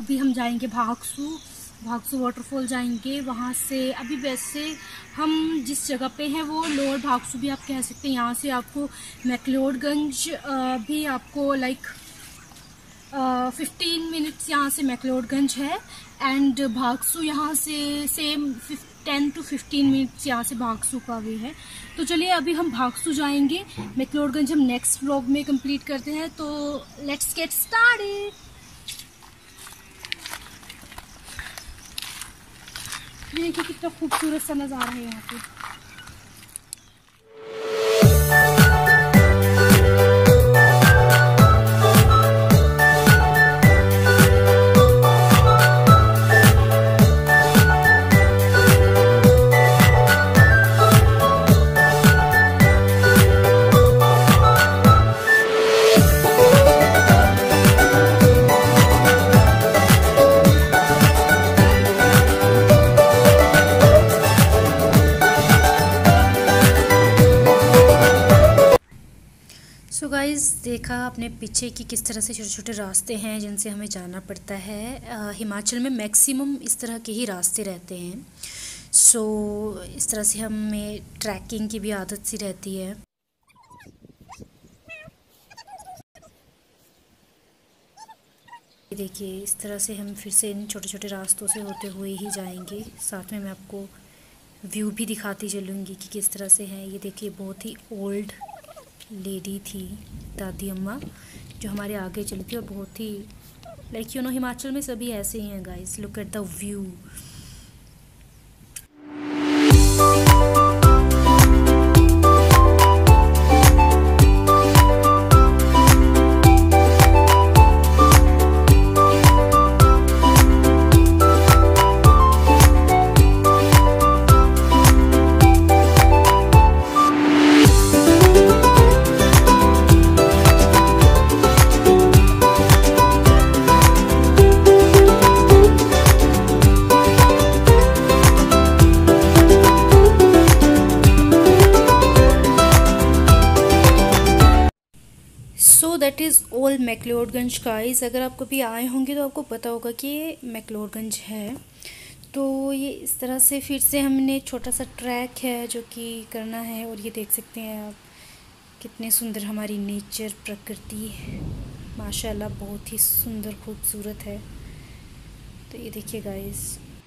अभी हम जाएंगे भागसू वाटरफॉल जाएंगे। वहाँ से अभी वैसे हम जिस जगह पे हैं वो लोअर भागसू भी आप कह सकते हैं। यहाँ से आपको मैक्लोडगंज भी आपको लाइक 15 मिनट्स यहाँ से मैक्लोडगंज है, एंड भागसू यहाँ से सेम 10 to 15 मिनट्स यहाँ से भागसू का वे है। तो चलिए अभी हम भागसू जाएंगे, मैक्लोडगंज हम नेक्स्ट व्लॉग में कंप्लीट करते हैं। तो लेट्स गेट स्टार्टेड। ये देखिए कितना खूबसूरत सा नज़ारा है यहाँ पे। सो गाइज़, देखा आपने पीछे कि किस तरह से छोटे छोटे रास्ते हैं जिनसे हमें जाना पड़ता है। हिमाचल में मैक्सिमम इस तरह के ही रास्ते रहते हैं। सो इस तरह से हमें ट्रैकिंग की भी आदत सी रहती है। देखिए इस तरह से हम फिर से इन छोटे छोटे रास्तों से होते हुए ही जाएंगे। साथ में मैं आपको व्यू भी दिखाती चलूँगी कि किस तरह से है। ये देखिए बहुत ही ओल्ड लेडी थी, दादी अम्मा, जो हमारे आगे चली थी, और बहुत ही लाइक यू नो हिमाचल में सभी ऐसे ही हैं guys. Look at the view. So that is all McLeodganj guys. अगर आप कभी आए होंगे तो आपको पता होगा कि ये मैक्लोडगंज है। तो ये इस तरह से फिर से हमने छोटा सा ट्रैक है जो कि करना है। और ये देख सकते हैं आप कितने सुंदर हमारी नेचर, प्रकृति माशाल्लाह बहुत ही सुंदर खूबसूरत है। तो ये देखिए गाइस।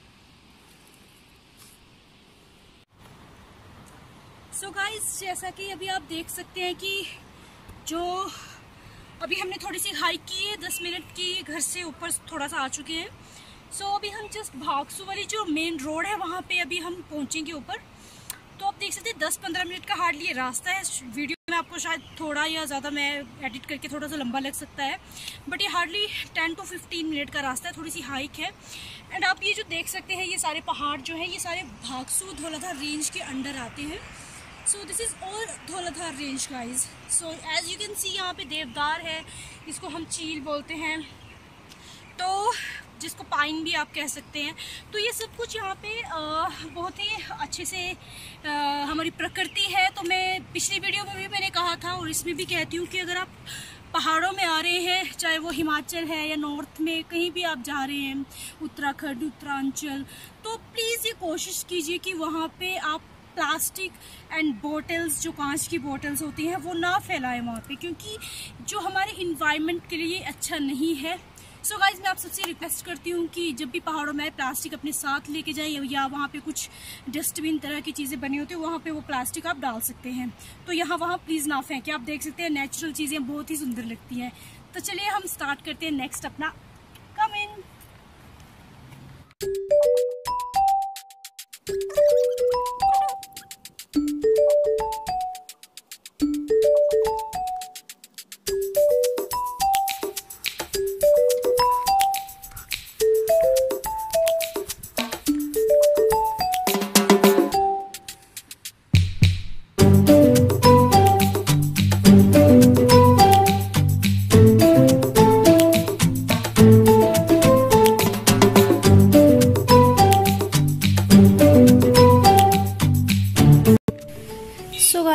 सो गाइस, जैसा कि अभी आप देख सकते हैं कि जो अभी हमने थोड़ी सी हाइक की है, 10 मिनट की, घर से ऊपर थोड़ा सा आ चुके हैं। सो अभी हम जस्ट भागसू वाली जो मेन रोड है वहाँ पे अभी हम पहुँचेंगे ऊपर। तो आप देख सकते हैं 10-15 मिनट का हार्डली ये रास्ता है। वीडियो में आपको शायद थोड़ा या ज़्यादा मैं एडिट करके थोड़ा सा लंबा लग सकता है, बट ये हार्डली 10 to 15 मिनट का रास्ता है। थोड़ी सी हाइक है। एंड आप ये जो देख सकते हैं ये सारे पहाड़ जो हैं ये सारे भागसू धौलाधार रेंज के अंडर आते हैं। So this is all Dhauladhar range guys. So as you can see यहाँ पे देवदार है, इसको हम चील बोलते हैं, तो जिसको पाइन भी आप कह सकते हैं। तो ये सब कुछ यहाँ पे बहुत ही अच्छे से हमारी प्रकृति है। तो मैं पिछली वीडियो में भी मैंने कहा था और इसमें भी कहती हूँ कि अगर आप पहाड़ों में आ रहे हैं, चाहे वो हिमाचल है या नॉर्थ में कहीं भी आप जा रहे हैं, उत्तराखंड, उत्तरांचल, तो प्लीज़ ये कोशिश कीजिए कि वहाँ पे आप प्लास्टिक एंड बोटल्स, जो कांच की बोटल्स होती हैं, वो ना फैलाएं वहाँ पे, क्योंकि जो हमारे इन्वायरमेंट के लिए अच्छा नहीं है। सो गाइज, मैं आप सबसे रिक्वेस्ट करती हूँ कि जब भी पहाड़ों में प्लास्टिक अपने साथ लेके जाएं, या वहाँ पे कुछ डस्टबिन तरह की चीज़ें बनी होती है, वहाँ पे वो प्लास्टिक आप डाल सकते हैं। तो यहाँ वहाँ प्लीज़ ना फेंकें। आप देख सकते हैं नेचुरल चीज़ें बहुत ही सुंदर लगती हैं। तो चलिए हम स्टार्ट करते हैं नेक्स्ट अपना कम इन।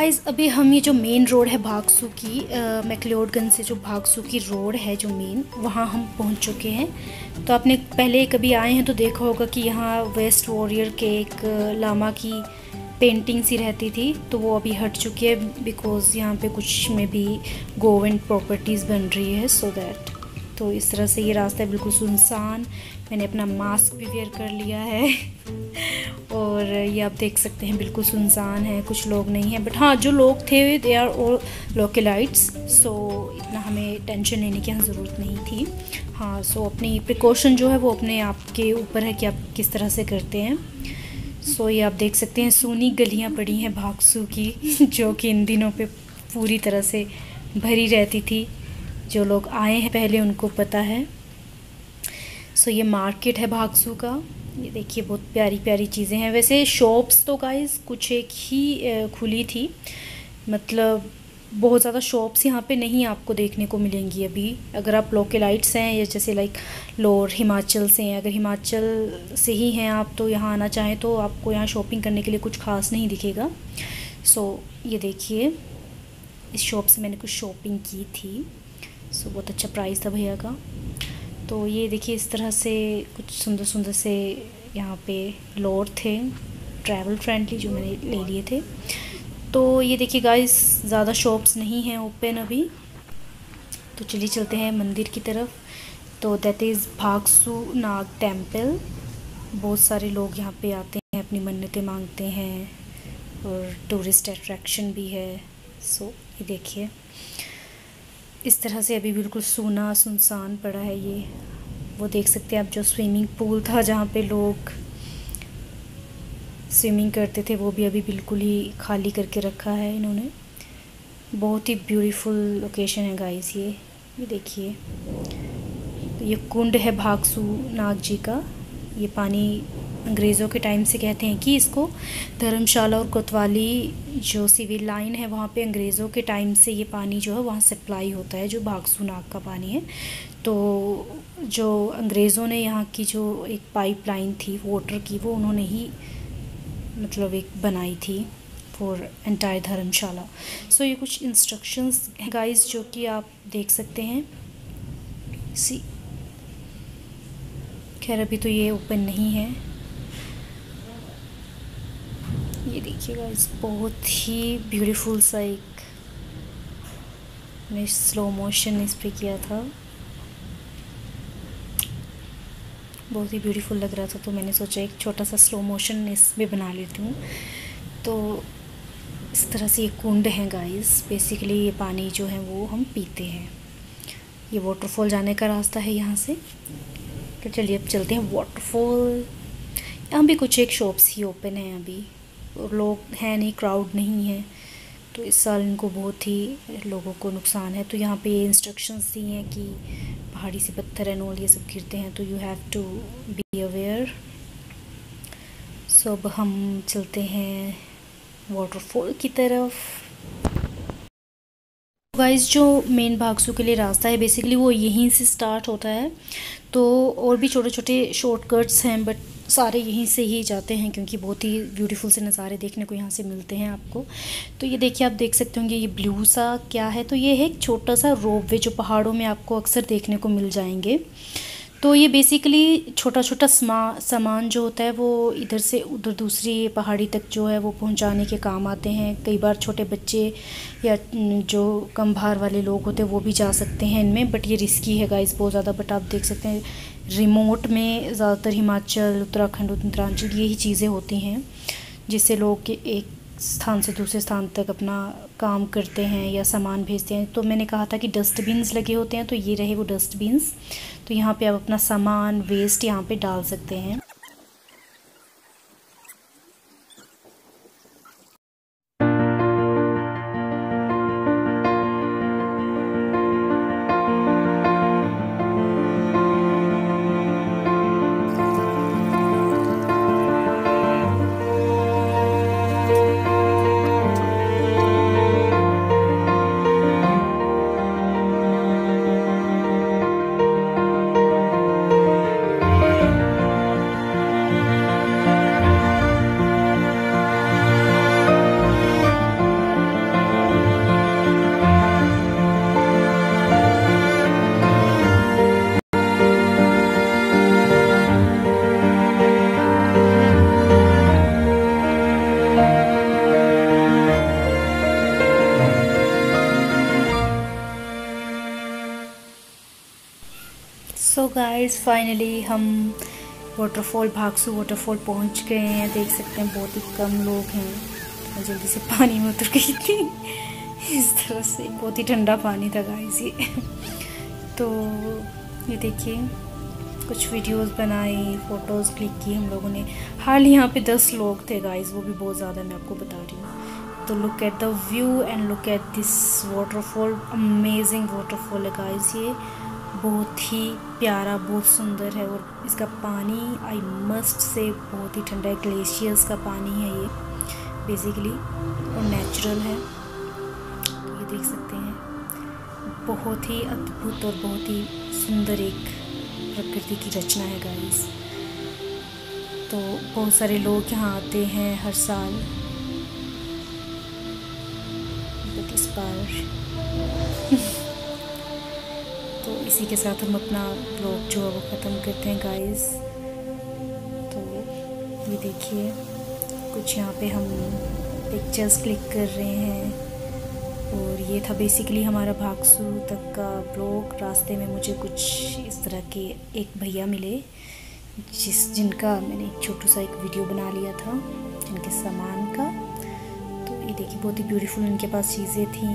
गाइज़ अभी हम ये जो मेन रोड है भागसू की, मैक्लोडगंज से जो भागसू की रोड है जो मेन, वहाँ हम पहुँच चुके हैं। तो आपने पहले कभी आए हैं तो देखा होगा कि यहाँ वेस्ट वॉरियर के एक लामा की पेंटिंग सी रहती थी, तो वो अभी हट चुकी है बिकॉज़ यहाँ पे कुछ में भी गवर्नमेंट प्रॉपर्टीज़ बन रही है, सो दैट। तो इस तरह से ये रास्ता है बिल्कुल सुनसान। मैंने अपना मास्क भी वेयर कर लिया है और ये आप देख सकते हैं बिल्कुल सुनसान है, कुछ लोग नहीं हैं। बट हाँ, जो लोग थे दे आर ऑल लोकलाइट्स, सो इतना हमें टेंशन लेने की ज़रूरत नहीं थी। हाँ, सो अपनी प्रिकॉशन जो है वो अपने आप के ऊपर है कि आप किस तरह से करते हैं। सो ये आप देख सकते हैं सूनी गलियाँ पड़ी हैं भागसू की जो कि इन दिनों पे पूरी तरह से भरी रहती थी। जो लोग आए हैं पहले उनको पता है। सो ये मार्केट है भागसू का। ये देखिए बहुत प्यारी प्यारी चीज़ें हैं। वैसे शॉप्स तो गाइस कुछ एक ही खुली थी, मतलब बहुत ज़्यादा शॉप्स यहाँ पे नहीं आपको देखने को मिलेंगी अभी। अगर आप लोकलाइट्स हैं या जैसे लाइक लोअर हिमाचल से हैं, अगर हिमाचल से ही हैं आप तो यहाँ आना चाहें तो आपको यहाँ शॉपिंग करने के लिए कुछ खास नहीं दिखेगा। सो ये देखिए, इस शॉप से मैंने कुछ शॉपिंग की थी। सो बहुत अच्छा प्राइस था भैया का। तो ये देखिए इस तरह से कुछ सुंदर सुंदर से यहाँ पे लोअर थे, ट्रैवल फ्रेंडली, जो मैंने ले लिए थे। तो ये देखिए गाइस ज़्यादा शॉप्स नहीं हैं ओपन अभी। तो चलिए चलते हैं मंदिर की तरफ। तो that is Bhagsu Nag temple. बहुत सारे लोग यहाँ पे आते हैं, अपनी मन्नतें मांगते हैं और टूरिस्ट अट्रैक्शन भी है। सो ये देखिए इस तरह से अभी बिल्कुल सूना सुनसान पड़ा है ये। वो देख सकते हैं आप, जो स्विमिंग पूल था जहाँ पे लोग स्विमिंग करते थे वो भी अभी बिल्कुल ही खाली करके रखा है इन्होंने। बहुत ही ब्यूटीफुल लोकेशन है गाइस ये देखिए। तो ये कुंड है भागसू नाग जी का। ये पानी अंग्रेज़ों के टाइम से कहते हैं कि इसको धर्मशाला और कोतवाली जो सिविल लाइन है वहाँ पे अंग्रेज़ों के टाइम से ये पानी जो है वहाँ सप्लाई होता है, जो भागसू नाग का पानी है। तो जो अंग्रेज़ों ने यहाँ की जो एक पाइपलाइन थी वाटर की, वो उन्होंने ही मतलब एक बनाई थी फॉर एंटायर धर्मशाला। सो ये कुछ इंस्ट्रक्शंस हैं गाइस जो कि आप देख सकते हैं। सी खैर अभी तो ये ओपन नहीं है। ये देखिए गाइस बहुत ही ब्यूटीफुल सा एक मैंने स्लो मोशन इस पर किया था, बहुत ही ब्यूटीफुल लग रहा था। तो मैंने सोचा एक छोटा सा स्लो मोशन इसमें बना लेती हूँ। तो इस तरह से ये कुंड है गाइस। बेसिकली ये पानी जो है वो हम पीते हैं। ये वाटरफॉल जाने का रास्ता है यहाँ से। तो चलिए अब चलते हैं वाटरफॉल। यहाँ भी कुछ एक शॉप्स ही ओपन हैं अभी, और लोग हैं नहीं, क्राउड नहीं है। तो इस साल इनको बहुत ही लोगों को नुकसान है। तो यहाँ पे ये इंस्ट्रक्शंस दी हैं कि पहाड़ी से पत्थर एंड ऑल ये सब गिरते हैं, तो you have to be aware. So अब हम चलते हैं वाटरफॉल की तरफ। गाइस जो मेन भागसू के लिए रास्ता है बेसिकली वो यहीं से स्टार्ट होता है। तो और भी छोटे छोटे शॉर्टकट्स हैं बट सारे यहीं से ही जाते हैं क्योंकि बहुत ही ब्यूटीफुल से नज़ारे देखने को यहाँ से मिलते हैं आपको। तो ये देखिए, आप देख सकते होंगे ये ब्लू सा क्या है। तो ये है एक छोटा सा रोपवे जो पहाड़ों में आपको अक्सर देखने को मिल जाएंगे। तो ये बेसिकली छोटा छोटा सामान जो होता है वो इधर से उधर दूसरी पहाड़ी तक जो है वो पहुंचाने के काम आते हैं। कई बार छोटे बच्चे या जो कम भार वाले लोग होते हैं वो भी जा सकते हैं इनमें, बट ये रिस्की है गाइस बहुत ज़्यादा। बट आप देख सकते हैं रिमोट में ज़्यादातर हिमाचल, उत्तराखंड, उत्तरांचल यही चीज़ें होती हैं जिससे लोग एक स्थान से दूसरे स्थान तक अपना काम करते हैं या सामान भेजते हैं। तो मैंने कहा था कि डस्टबिन्स लगे होते हैं, तो ये रहे वो डस्टबिन्स। तो यहाँ पे आप अपना सामान वेस्ट यहाँ पे डाल सकते हैं। सो गाइस फाइनली हम वाटरफॉल भागसू वाटरफॉल पहुंच गए हैं। देख सकते हैं बहुत ही कम लोग हैं। मैं जल्दी से पानी में उतर गई थी इस तरह से। बहुत ही ठंडा पानी था गाइस ये। तो ये देखिए कुछ वीडियोस बनाई, फ़ोटोज़ क्लिक की हम लोगों ने। हाल यहाँ पे 10 लोग थे गाइस, वो भी बहुत ज़्यादा, मैं आपको बता रही हूँ। तो look at the view and look at this waterfall. Amazing waterfall है गाइस ये, बहुत ही प्यारा, बहुत सुंदर है। और इसका पानी आई मस्ट से बहुत ही ठंडा है। ग्लेशियर्स का पानी है ये बेसिकली, और नेचुरल है। तो ये देख सकते हैं, बहुत ही अद्भुत और बहुत ही सुंदर एक प्रकृति की रचना है गाइस। तो बहुत सारे लोग यहाँ आते हैं हर साल। इस बार तो इसी के साथ हम अपना ब्लॉग जो है वो ख़त्म करते हैं गाइस। तो ये देखिए कुछ यहाँ पे हम पिक्चर्स क्लिक कर रहे हैं। और ये था बेसिकली हमारा भागसू तक का ब्लॉग। रास्ते में मुझे कुछ इस तरह के एक भैया मिले जिनका मैंने एक छोटा सा एक वीडियो बना लिया था जिनके सामान का। तो ये देखिए बहुत ही ब्यूटीफुल इनके पास चीज़ें थी।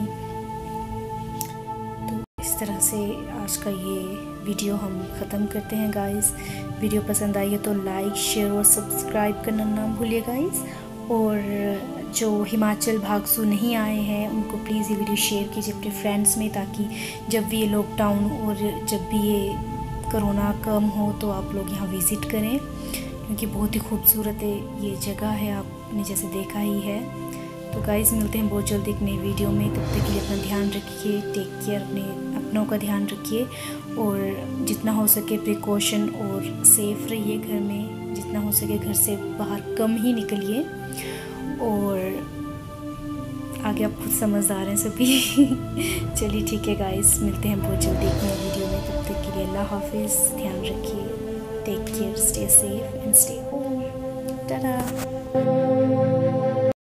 इस तरह से आज का ये वीडियो हम ख़त्म करते हैं गाइस। वीडियो पसंद आई है तो लाइक, शेयर और सब्सक्राइब करना ना भूलिए गाइस। और जो हिमाचल भागसू नहीं आए हैं उनको प्लीज़ ये वीडियो शेयर कीजिए अपने फ्रेंड्स में, ताकि जब भी ये लॉकडाउन और जब भी ये कोरोना कम हो तो आप लोग यहाँ विज़िट करें, क्योंकि बहुत ही खूबसूरत है ये जगह है, आपने जैसे देखा ही है। तो गाइस मिलते हैं बहुत जल्दी एक नई वीडियो में। तब तक के लिए अपना ध्यान रखिए, टेक केयर, अपनों का ध्यान रखिए और जितना हो सके प्रिकॉशन और सेफ़ रहिए घर में। जितना हो सके घर से बाहर कम ही निकलिए। और आगे आप खुद समझदार हैं सभी। चलिए ठीक है गाइस, मिलते हैं बहुत जल्दी एक नई वीडियो में। तब तक के लिए अल्लाह हाफिज़, ध्यान रखिए, take care, stay safe and stay home. Tata.